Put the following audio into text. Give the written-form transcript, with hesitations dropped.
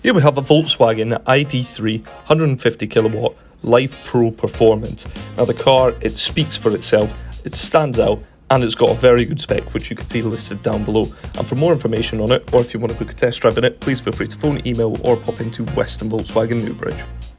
Here we have a Volkswagen ID.3 150 kilowatt Life Pro Performance. Now the car, it speaks for itself, it stands out, and it's got a very good spec which you can see listed down below. And for more information on it, or if you want to book a test drive in it, please feel free to phone, email or pop into Western Volkswagen Newbridge.